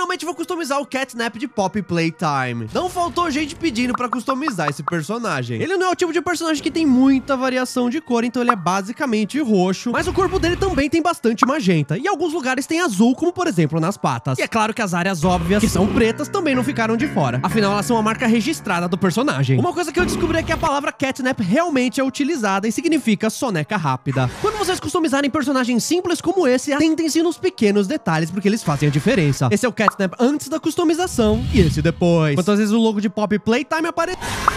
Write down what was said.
finalmente vou customizar o Catnap de Poppy Playtime. Não faltou gente pedindo pra customizar esse personagem. Ele não é o tipo de personagem que tem muita variação de cor, então ele é basicamente roxo, mas o corpo dele também tem bastante magenta, e alguns lugares tem azul, como por exemplo nas patas. E é claro que as áreas óbvias, que são pretas, também não ficaram de fora. Afinal, elas são a marca registrada do personagem. Uma coisa que eu descobri é que a palavra Catnap realmente é utilizada e significa soneca rápida. Quando vocês customizarem personagens simples como esse, atentem-se nos pequenos detalhes, porque eles fazem a diferença. Esse é o Catnap antes da customização e esse depois. Quantas vezes o logo de Poppy Playtime aparece...